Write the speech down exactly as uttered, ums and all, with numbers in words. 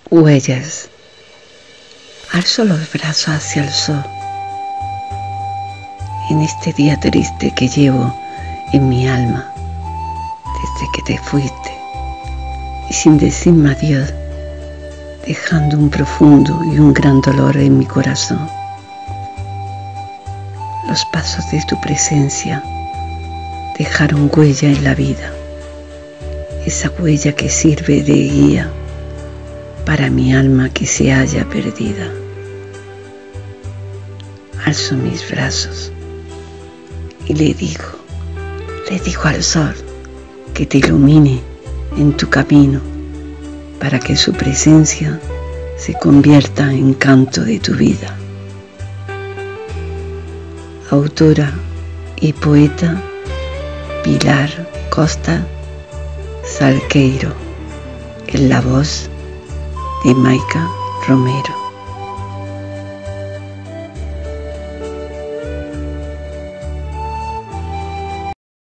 Huellas. Alzo los brazos hacia el sol. En este día triste que llevo en mi alma desde que te fuiste, y sin decirme adiós, dejando un profundo y un gran dolor en mi corazón. Los pasos de tu presencia dejaron huella en la vida, esa huella que sirve de guía para mi alma que se halla perdida. Alzo mis brazos y le digo, le digo al sol que te ilumine en tu camino, para que su presencia se convierta en canto de tu vida. Autora y poeta Pilar Costa Salgueiro, en la voz de Maika Romero.